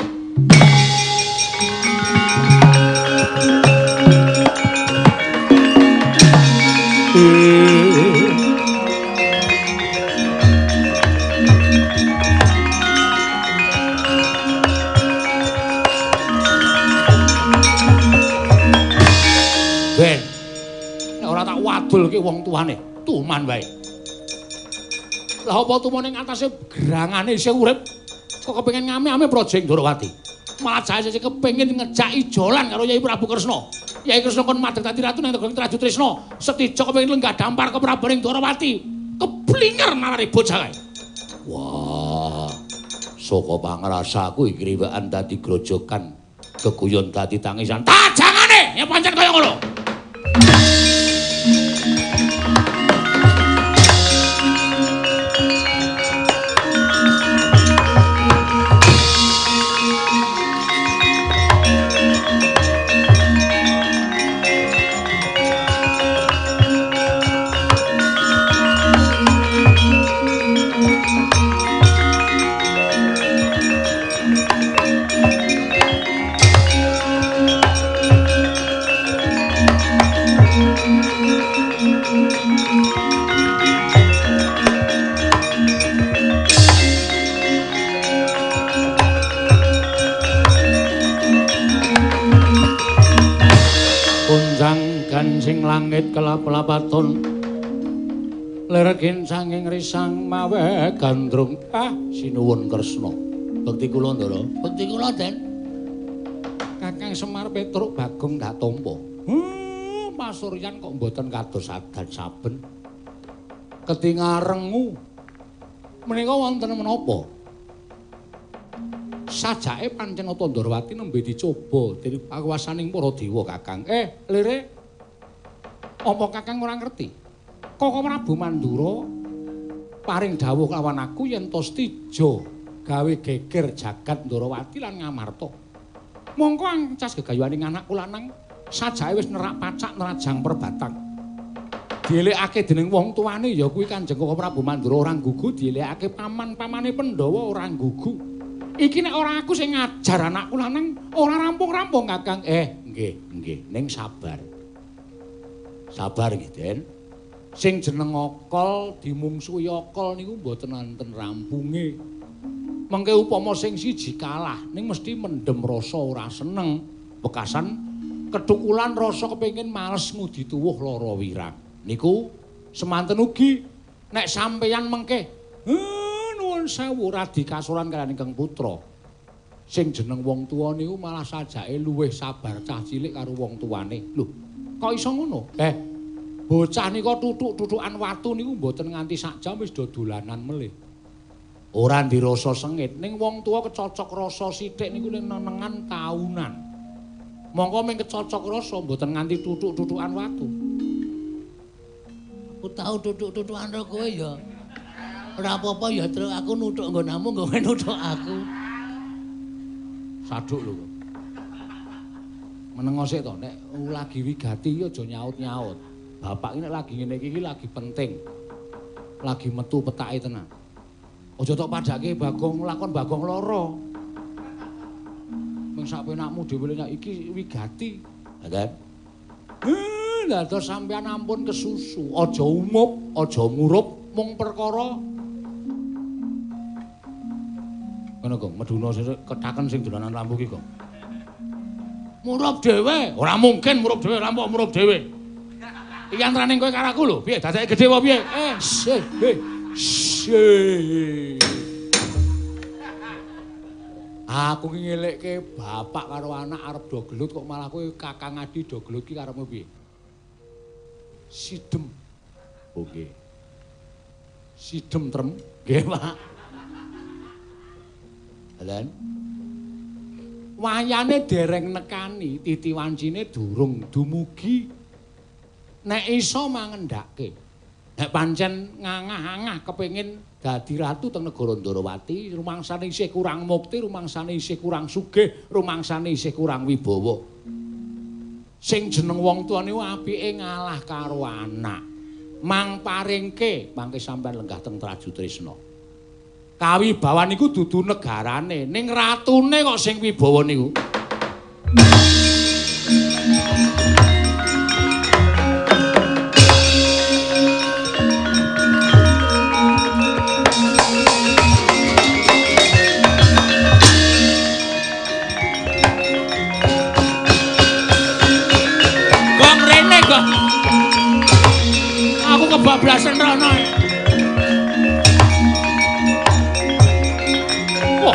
Ben, nek ora tak wadulke wong tuane, tuman wae. Lah apa tumane ing atase gerangane isih urip, kok kepengin ngame-ame Praja Ndarawati. Malah jae sing kepengin ngejak ijolan karo Yai Prabu Kresna. Yai Kresna kon madheg dadi ratu ning negara Traju Tresna, Setija kepengin lenggah dampar ke Prabaning Ndarawati. Keblinger nalari bocah kae. Wah, saka pangrasaku iki riwekan dadi grojokan, keguyon dadi tangisan. Tajangane ya pancen kaya ngono. langit kelap-lapaton lerekin sanging risang mawe gandrung ah sinuwun Kresna bekti kula Ndara bekti kula Den Kakang Semar Petruk Bagong Datampa hmm, pasuryan kok mboten kados adat saben ketingarengu menika wonten menapa sajake pancen Nata Ndarawati nembe dicoba dening pakuwasaning para dewa Kakang eh lire apa Kakang ora ngerti Koko Prabu Mandura paring dawuh lawan aku yen to stija gawe geger jagat Ndarawati lan Ngamarta. Mongko ancas gegayuhaning anakku lanang sajake wis nerak pacak nerajang perbatang. Dielekake dening wong tuane ya kuwi Kanjeng Koko Prabu Mandura ora nggugu, dielekake paman-pamane Pandhawa ora nggugu. Iki nek ora aku sing ngajar anakku lanang ora rampung-rampung Kakang. Eh, nggih, nggih, ning sabar. Sabar nggih, Den. Sing jeneng okol dimungsuhi okol niku mboten wonten rampunge. Mengke upama sing siji kalah ning mesti mendem rasa ora seneng. Bekasan kethukulan rasa kepengin males ngudi tuwuh lara wirang. Niku semanten ugi nek sampeyan mengke eh, nuwun sewu radi kasuran kaliyan ingkang putra. Sing jeneng wong tuwa niku malah sajake luwih sabar cah cilik karo wong tuane. Lho, kok iso ngono? Eh bocah nika tutuk-tutukan watu niku mboten nganti sak jam wis do dolanan melih. Ora ndirasa sengit, ning wong tuwa kecocok rasa sithik niku ning nenengan taunan. Mongko ming kecocok rasa mboten nganti tutuk-tutukan watu. Aku tau tutuk-tutukan karo kowe ya. Ora apa-apa ya, Tru, aku nutuk nggonamu, kowe nutuk aku. Saduk lho. Menengo sik to, nek lagi wigati ya aja nyaut-nyaut. Bapak ini lagi ngene iki lagi penting. Lagi metu petake tenan. Aja tok padake Bagong lakon Bagong lara. Ming sak penakmu dhewe iki wigati. Ngaten. Eh, dados sampeyan ampun kesusu. Aja umup, aja murup mung perkara ngono Gong, meduna sesuk ketaken sing dolanan lampu iki Gong. Murup dhewe, ora mungkin murup dhewe, rampok murup dhewe. Iki antaraning kowe karo aku lho, piye dadake gedhe apa piye? Eh, sih, eh, sih. Aku ki ngelekke bapak karo anak arep do gelut kok malah kowe Kakang Adi do gelut ki karepmu piye? Sidem. Oke. Sidem trem, nggih, Pak. Lan wayane dereng nekani, titi wancine durung dumugi. Nek iso mangendhake. Nek pancen ngangah-angah kepengin dadi ratu teng negara Ndarawati, rumangsane isih kurang mukti, rumangsane isih kurang sugih, rumangsane isih kurang wibawa. Sing jeneng wong tuwa niku apike ngalah karo anak. Mang paringke mangke sampean lenggah teng Traju Trisna. Kawibawan niku dudu negarane, ning ratune kok sing wibawa niku. Aku kebablasan rono. Wah.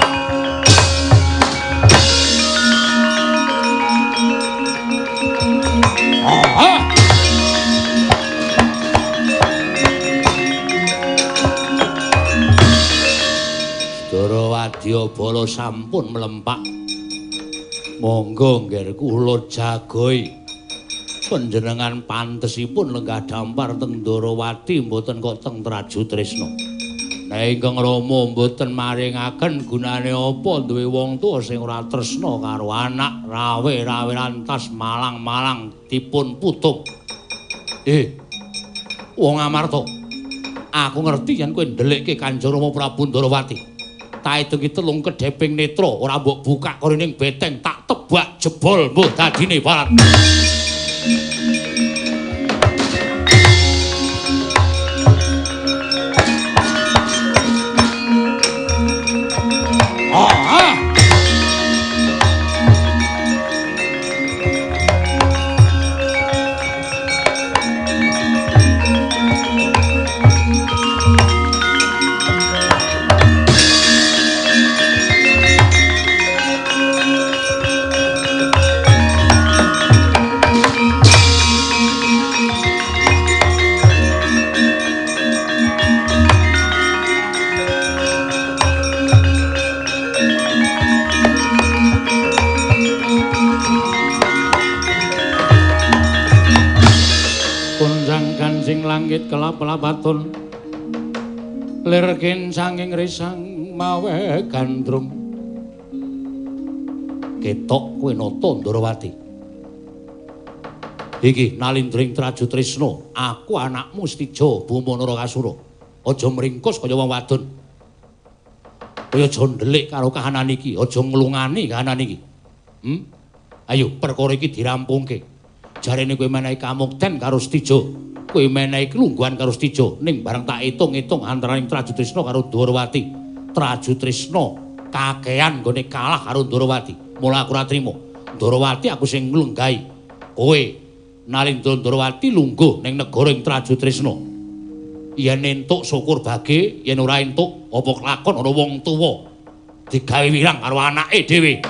Ah. Sedara wadyabala sampun mlempak. Monggo ngger kula jagoi. Panjenengan pantesipun lenggah dampar teng Ndarawati mboten kok teng Traju Trisna. Nek ingkang Rama mboten maringaken gunane apa duwe wong tuwa sing ora tresna karo anak, rawe-rawe lantas malang-malang dipun putung. Eh, wong Amarta. Aku ngerti yen kowe ndelikke Kanjeng Rama Prabu Ndarawati. Tak edungi telung kedheping netra ora mbok buka korining beteng tak tebak jebol mbuh dadine barat. langit kelap-lapaton lir kincanging risang mawe gandrung ketok kowe nata Ndarawati iki nalindring Traju Trisna aku anakmu Stija Buma Narakasura aja mringkus kaya wong wadon kaya aja ndelik karo kahanan iki aja nglungani kahanan iki hm ayo perkara iki dirampungke jarene kowe menehi kamukten karo Stija kowe menehi kelungguhan karo Stija ning bareng tak itung-itung antaraning Traju Trisna karo Ndarawati Traju Trisna kakehan nggone kalah karo Ndarawati mula aku ora trima Ndarawati aku sing nglunggahi kowe Nalindra Ndarawati lungguh ning negara ing Traju Trisna yen entuk syukur bage yen ora entuk apa kelakon ana wong tuwa digawe wirang karo anake dhewe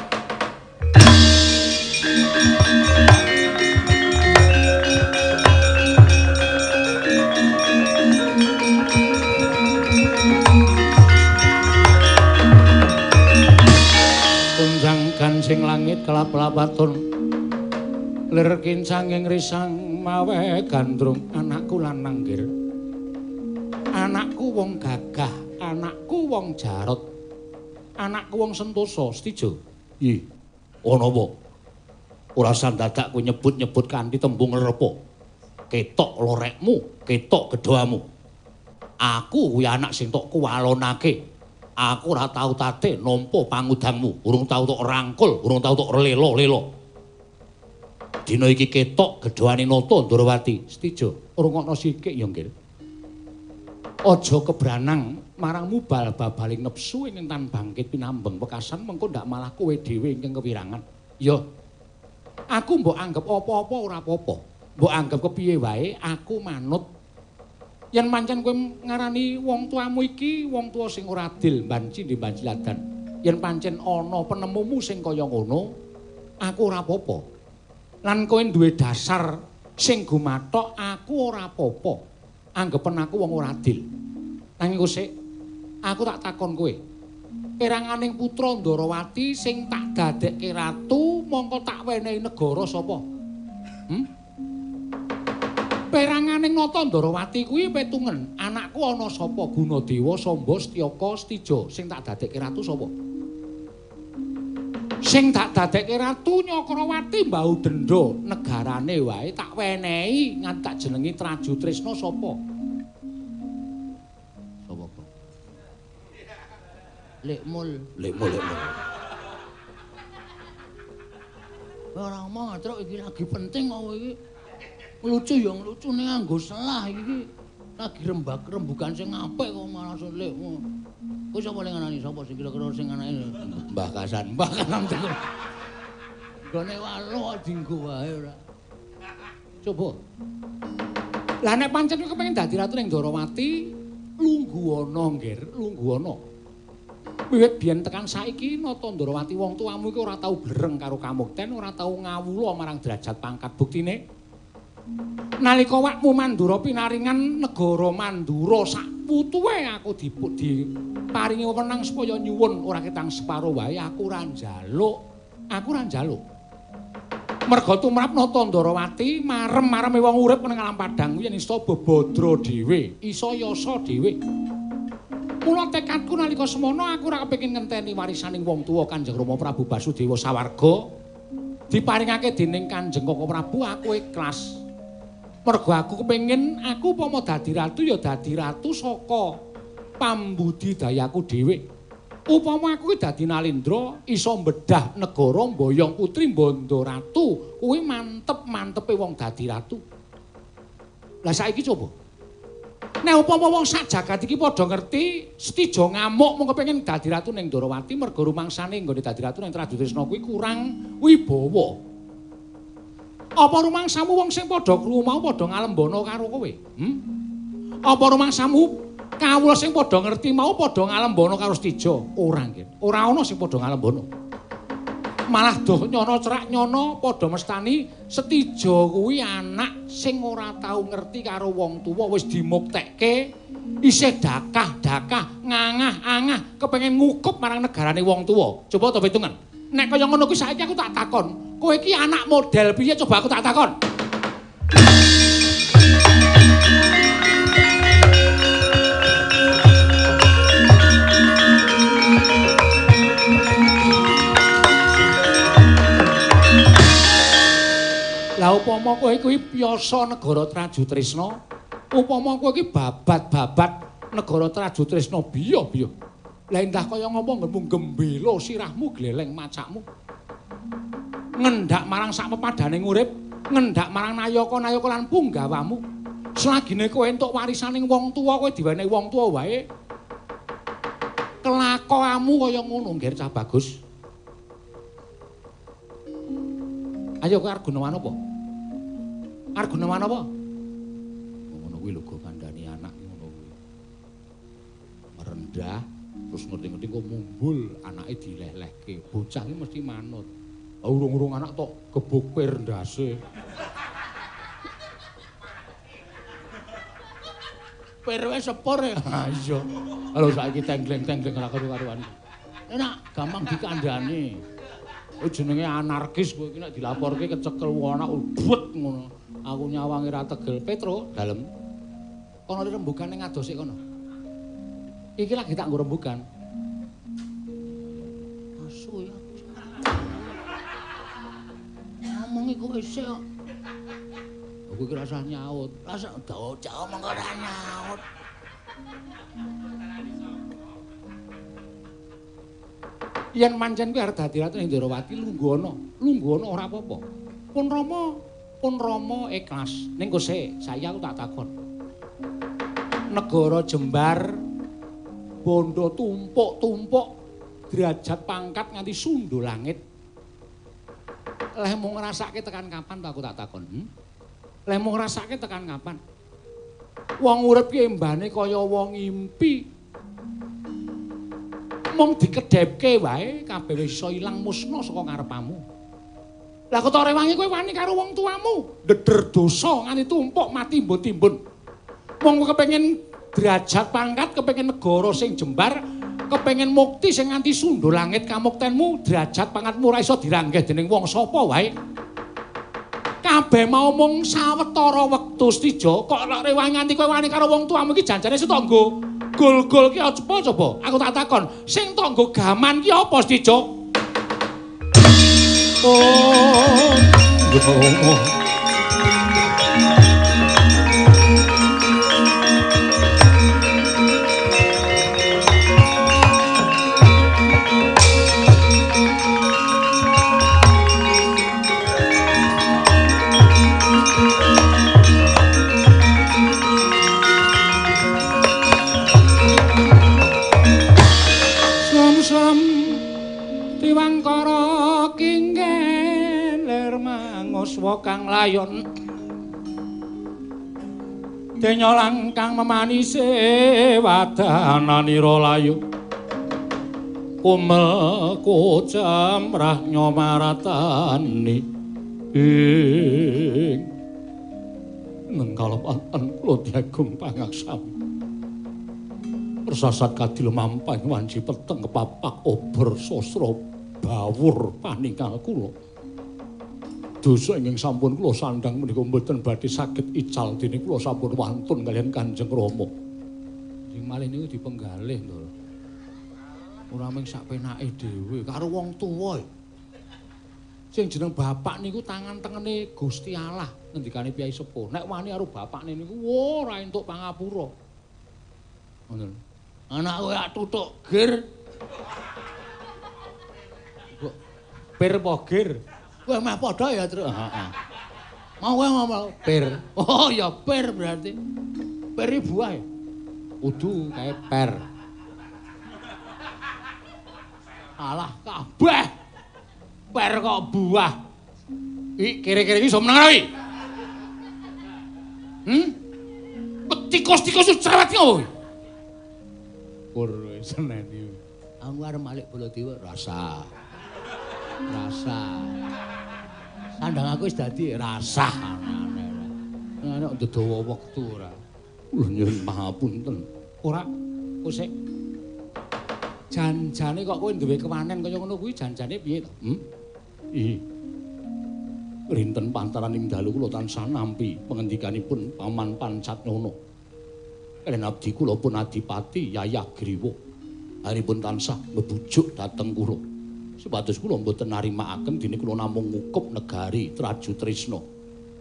tunjangkan sing langit kelap-lapaton lir kincanging risang mawe gandrung anakku lanang nggir anakku wong gagah anakku wong jarot anakku wong sentosa Stija ih ana apa ora sandadak kowe nyebut-nyebut kanthi tembung lerepa ketok lorekmu ketok gedhamu aku kuwi anak sing tok kuwalonake aku ora tau tate nampa pangudangmu urung tau tok rangkul urung tau tok lelo-lelo dina iki ketok gedhoane nata Ndarawati Stija rungokno sithik ya nggih aja kebranang marang mubal-babaling nepsu ing tan bangkit pinambeng wekasan mengko ndak malah kowe dhewe ingkang kewirangan ya aku mbok anggap apa-apa ora apa-apa mbok anggap kepiye wae aku manut yen pancen kowe ngarani wong tuamu iki wong tua sing ora adil banci di banci ladan yen pancen ana penemumu sing kaya ngono aku ora apa-apa lan kowe duwe dasar sing gumathok aku ora apa-apa anggepen aku wong ora adil nanging kosek aku tak takon kowe peranganing putra Ndarawati sing tak dadekke ratu mongko tak wenehi negara sapa hm peranganing nata Ndarawati kuwi petungen anakku ana sapa Gunadewa Samba Setyaka Stija sing tak dadekke ratu sapa sing tak dadekke ratu Nyakrawati Mbau Dendha negarane wae tak wenehi nganti tak jenengi Traju Trisna sapa? Sapa, Bro? Lekmul, lekmul, lekmul. Ora omong truk iki lagi penting kok iki. Lucu ya lucu ning nganggo selah iki. Lagi rembak rembukan sing apik kok malah lekmu. Kowe sapa ning nganani sapa sing kira-kira sing anake Mbah Kasan, Mbah Kasan tenan. Gone walo dienggo wae ora. Coba. Lah nek pancen kowe kepengin dadi ratu ning Ndarawati, lungguh ana, Nggir, lungguh ana. Wiwit biyen tekan saiki nata Ndarawati wong tuamu iki ora tau blereng karo kamukten, ora tau ngawula marang derajat pangkat. Buktine nalika wakmu Mandura pinaringan negara Mandura sak putuhe aku dipuk diparingi wewenang supaya nyuwun ora ketang separo wae aku ora njaluk aku ora njaluk merga tumrap nata Ndarawati marem-mareme wong urip ning alam padang yen iso bebodro dhewe iso yasa dhewe mula tekadku nalika semana aku ora kepengin ngenteni warisaning wong tuwa Kanjeng Rama Prabu Basudewa Sawarga diparingake dening Kanjeng Koko Prabu aku ikhlas mergo aku kepengin aku upama dadi ratu ya dadi ratu saka pambudidayaku dhewe. Upama aku dadi Nalindra iso mbedah negara mboyong putri Banda Ratu, kuwi mantep-mantepe wong dadi ratu. Lah saiki coba. Nek upama wong sak jagat iki padha ngerti Stija ngamuk mung kepengin dadi ratu ning Ndarawati mergo rumangsane nggone dadi ratu ning Traju Trisna kuwi kurang wibawa. Apa rumangsamu wong sing padha krungu mau padha ngalembana karo kowe? Hm? Apa rumangsamu kawula sing padha ngerti mau padha ngalembana karo Stija? Ora nggih. Ora ana sing padha ngalembana. Malah doh nyono cerak nyono padha mestani Stija kuwi anak sing ora tau ngerti karo wong tuwa wis dimuktekke isih dakah-dakah ngangah-angah kepengin ngukup marang negarane wong tuwa. Coba ta pitungan. Nek kaya ngono kuwi saiki aku tak takon, kowe iki anak model piye coba aku tak takon. Lah upama kowe kuwi piyasa negara Trajutrisna, upama kowe iki babat-babat negara Trajutrisna biya-biya. Lah endah kaya ngapa nggonmu gembela sirahmu gleleng macakmu. Ngendhak marang sak pepadaning urip, ngendhak marang nayaka-nayaka lan punggawamu. Selagine kowe entuk warisaning wong tuwa, kowe diwenehi wong tuwa wae. Kelakuanmu kaya ngono, Ngger Cah Bagus. Ayo kowe arep gunawan apa? Arep gunawan apa? Ngono kuwi lho go kandhani anak ngono kuwi. Merendah terus ngerti-ngerti kok mumbul anake dilelehke. Bocah iki mesti manut. Urung-urung anak tok gebuk pir ndase. Pir wis sepur ya. Ha iya. Lho saiki tenggleng-tenggleng ora karu-karuan. Enak gampang dikandhani. Oh jenenge anarkis kowe iki nek dilaporke kecekel wong anak ubut ngono. Aku nyawangi ra tegel. Petro, dalem. Kono rembugan ning ngadosik kono. Iki lagi tak nggo rembugan. Asu ya. Ngomong iku isih kok. Aku iki rasah nyaut. Rasah dawa-dawa mengko ora nyaut. Yen pancen kuwi arep dadi ratu ning Ndrawati lungguhana, lungguhana ora apa-apa. Pun Rama, pun Rama ikhlas. Ning kose, saya aku tak takon. Negara Jembar bondo tumpuk-tumpuk derajat pangkat nganti sundul langit. Leh mung ngrasake tekan kapan to aku tak takon? Hmm? Leh mung ngrasake tekan kapan? Wong urip ki embane kaya wong ngimpi. Mung dikedhepke wae kabeh wis iso ilang musna saka ngarepamu. Lah kota Rewangi kowe wani karo wong tuamu, ndeder dosa nganti tumpuk mati timbun-timbun. Wong kepengin derajat pangkat, kepengin negara sing jembar, kepengin mukti sing nganti sundul langit kamuktenmu, derajat pangkatmu ora iso diranggeh dening wong sapa wae. Kabeh mau mung sawetara wektu Stijo, kok nek Rewangi nganti kowe wani karo wong tuamu iki janjane setanggo. Gol-gol ki apa coba? Aku tak takon, sing tanggo gaman ki apa Stijo? Oh, oh. Tiwangkara kinggeler manguswa kang layon denyolang kang memanise wadananira layu kumel kocamrah nyomaratani ing nengkalapan kula diagung pangaksami persasat kadil mampang wanci peteng kepapak ober sastra bawur paningal kula. Dosa ingkang sampun kula sandhang menika mboten badhe saged ical dene kula sampun wantun kaliyan Kanjeng Rama. Sing malih niku dipenggalih lho. Ora mung sak penake dhewe karo wong tuwa. Sing jeneng bapak niku tangan tengene Gusti Allah ngendikane Kyai Sepuh. Nek wani karo bapakne niku ora entuk pangapura. Ngoten. Anak kowe ak tutuk gir. Pir apa gir? Kowe meh padha ya, Tru. Heeh. Mau kowe ngomong pir. Oh ya pir berarti. Pir buah ya. Kudu kae per. Alah kabeh. Per kok buah. Iki kira-kira iki iso meneng ora iki? Hmm? Tikus-tikus cerewet ngono iki. Kur seneni. Aku arep malik Baladewa rasa. Rasa. Sandang aku wis dadi rasah anane. Nek ndedawa wektu ora. Lho nyuwun pangapunten. Ora kusik. Janjane kok kowe duwe kewanen kaya ngono kuwi janjane piye to? Hmm? Ih. Rinten pantaraning dalu kula tansah nampi pangendikanipun Paman Pancatnyono. Kaliyan abdi kula pun Adipati Yayah Griwa. Haripun tansah mebujuk dhateng kula. Supados kula mboten narimakaken dene kula namung ngukup negari Trajutrisna.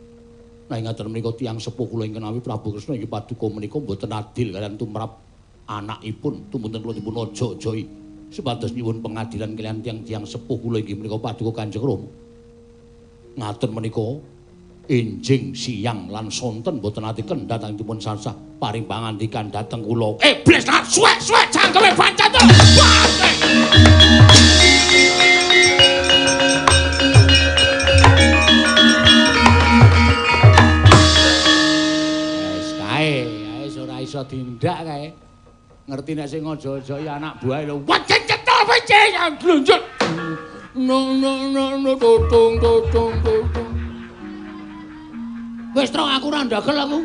Nah ngaten menika tiyang sepuh kula ingkang nami Prabu Kresna inggih paduka menika mboten adil kaliyan tumrap anakipun tumunten kula dipun aja-ajai supados nyuwun pengadilan kaliyan tiyang-tiyang sepuh kula inggih menika paduka Kanjeng Rama. Ngaten menika enjing siang lan sonten mboten ati kendhat dipun sansah paring pangandikan dhateng kula. Iblis lan suwek-suwek jangkeme bancat. Iso tindak kae. Ngerti nek sing aja-ajai anak buahe lho. Wajeng cetok wece yang glunjut. No no no no totung totung totung. Wis tro aku ora ndagel aku.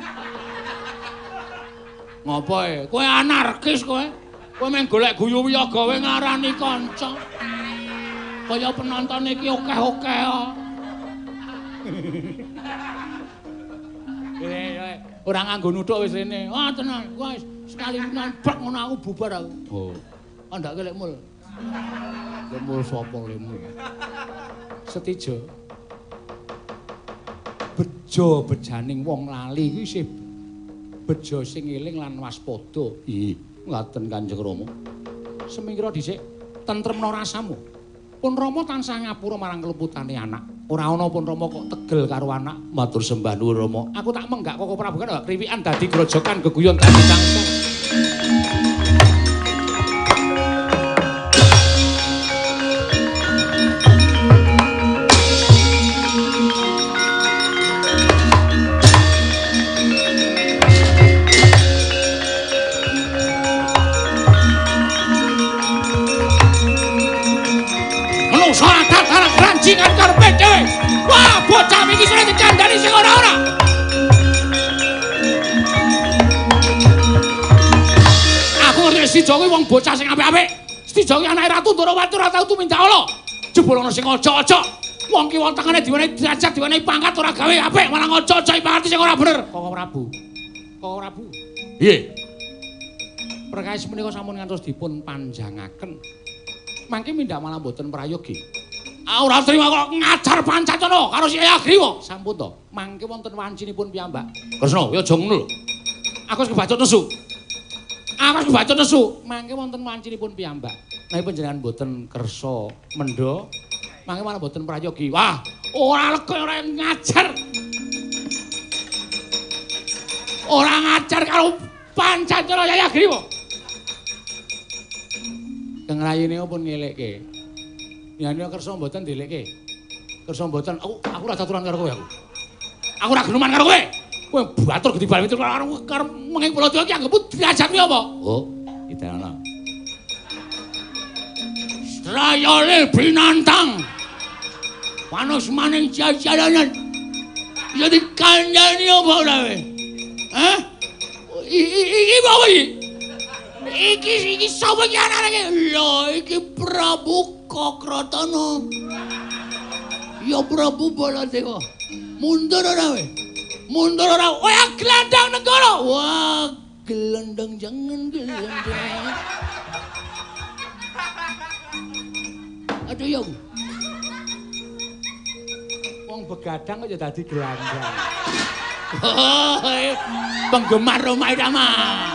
Ngopo e? Kowe anarkis kowe. Kowe meng golek guyu wiyaga kowe ngarani kanca. Kaya penonton iki akeh-akeh. Eh, ora nganggo nuthuk wis rene. Ah tenan, wis sekali nampak ngono aku bubar aku. Oh. Andake lek mul. Lemul sapa lemul? Setijo. Bejo bejaning wong lali kuwi isih bejo sing eling lan waspada. Ih, ngaten Kanjeng Rama. Semingkira dhisik tentremna rasamu. Pun Rama tansah ngapura marang keleputane anak. Ora ana pun Rama kok tegel karo anak. Matur sembah nuwun Rama. Aku tak menggak kok Prabu kan kriwikan dadi grojokan geguyon dadi cangkok. Jangan karpet dhewe. Wah, bocah iki sing dikandani sing ora-ora. Aku ngerti Setijo kuwi wong bocah sing apik-apik. Setijo kuwi anake Ratu Ndarawati ora tau tumindak ala. Jebul ana sing aja-aja. Wong ki wetengane diwenehi derajat, diwenehi pangkat ora gawe apik, malah aja-aja pangkat sing ora bener. Koko Prabu. Koko Prabu. Piye? Perkawis menika sampun ngantos dipun panjangaken. Mangke mindak malah mboten prayogi. Ora trima kok ngajar Pancacana karo si Ayagriwa. Sampun to. Mangke wonten wancinipun piyambak. Kresna, ya aja ngono lho. Aku wis kebacut nesu. Aku wis kebacut nesu. Mangke wonten wancinipun piyambak. Nek panjenengan mboten kersa mendha, mangke malah mboten prayogi. Wah, ora lega ora ngajar. Ora ngajar karo Pancacana Ayagriwa. Kang rayine pun ngelekke. Yani kersa mboten dilekke. Kersa mboten aku aku ora aturan karo kowe aku. Aku ora geneman karo kowe. Kowe batur gedhi bal karo karo menging kula iki anggap diajami apa? Oh, idana. Strayale binantang. Panos maning jajalanan. Ya dikandani apa ora kowe? Hah? Iki apa iki? Iki iki sapa iki anake? Lho, iki Prabu Kokratana. Ya Prabu Baladeka. Mundur ora kowe? Mundur ora? Kowe glendang negara. Wah, glendang jangan glendang. Aduh ya. Wong begadang kok ya dadi glendang. Oh, penggemar Roma Irama.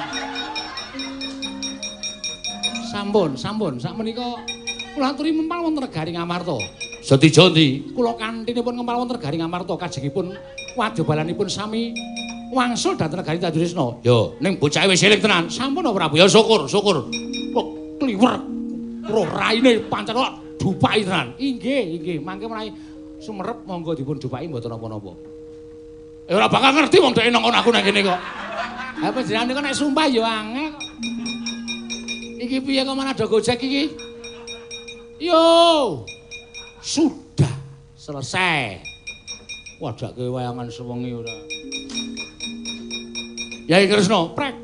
Sampun, sampun. Sakmenika kula aturi mempal wonten negari Ngamarta. Setijo ndi? Kula kantinipun ngempal wonten negari Ngamarta kajengipun wajobalanipun sami wangsul dhateng negari Tadrisna. Yo, ning bocah wis eling tenan. Sampun Prabu. Ya syukur, syukur. Kok kliwer roh raine pancen kok dupaki tenan. Inggih, inggih. Mangke menawi sumerep monggo dipun dupaki mboten napa-napa. Eh ora bakal ngerti wong dhek nang aku nang kene kok. Ha panjenengan niku nek sumpah ya angel kok. Iki piye kok mana ada Gojek iki? Yo. Sudah selesai. Wadake wayangan sewengi ora. Yai Kresna, prek.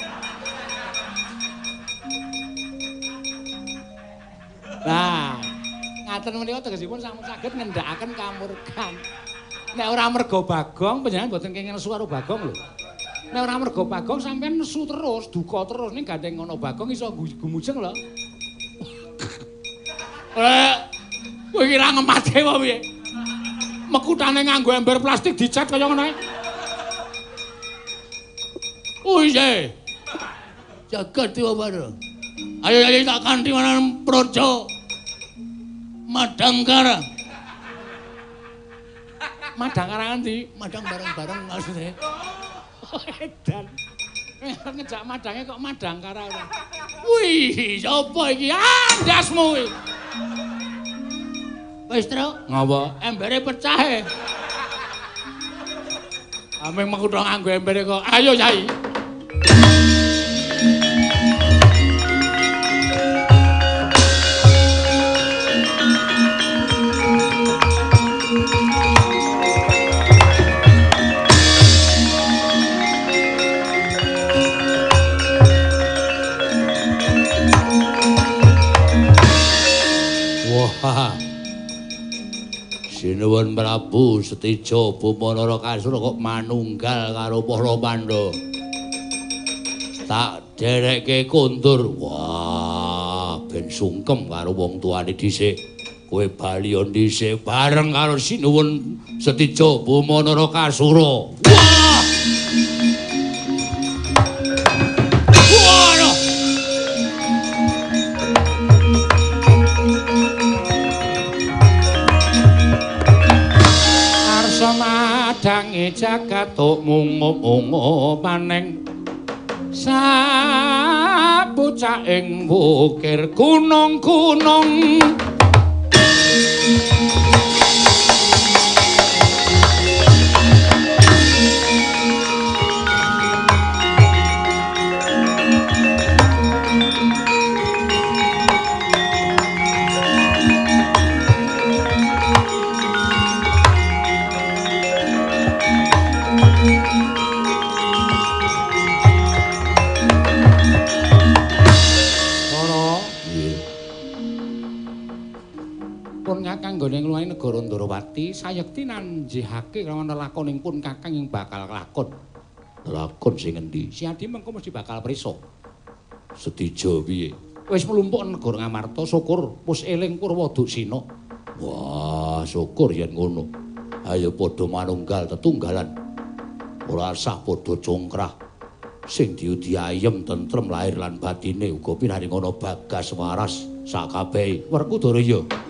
Nah, ngaten menika tegesipun sampun saged ngendhakaken kamurkan. Nek ora mergo Bagong panjenengan mboten kenging nesu karo Bagong lho. Nek ora mergo Bagong sampean nesu terus, duka terus ning gandeng ngono Bagong iso gumujeng lho. Eh, kowe kira ngemate apa piye? Mekutane nganggo ember plastik dicat kaya ngono ae. Wise. Jagat Dewa Batara. Ayo ayo tak kanthi manan praja. Madangkara. Madangkara ngendi? Madang bareng-bareng maksudnya. Edan. Ngejak madange kok Madangkara ora. Wih, sapa iki? Andasmu iki. Wis, Tru. Ngapa? Embere pecah e. Ameng mengkudu nganggo embere kok. Ayo, Yai. Wah. Sinuwun Prabu Setija Bumanara Kasura kok manunggal karo para Pandhawa. Tak derekke kondur. Wah, ben sungkem karo wong tuane dhisik. Kowe bali dhisik bareng karo Sinuwun Setija Bumanara Kasura. Wah! Wah! Madange jagat tok mungo-mungo maneng sabocah ing bukir gunung-gunung nggone ngluwahi negara Ndarawati sayekti nanjihake lawan lakonipun Kakang ing bakal lakon. Lakon sing endi? Si Adi mengko mesti bakal prisa. Setija piye? Wis mlumpuk negara Ngamarta, syukur wis eling Purwaduksina. Wah, syukur yen ngono. Ayo padha manunggal tetunggalan. Ora sah padha congkrah. Sing diudi ayem tentrem lahir lan batine uga pinaring ana bagas waras sakabehe. Werkudara ya.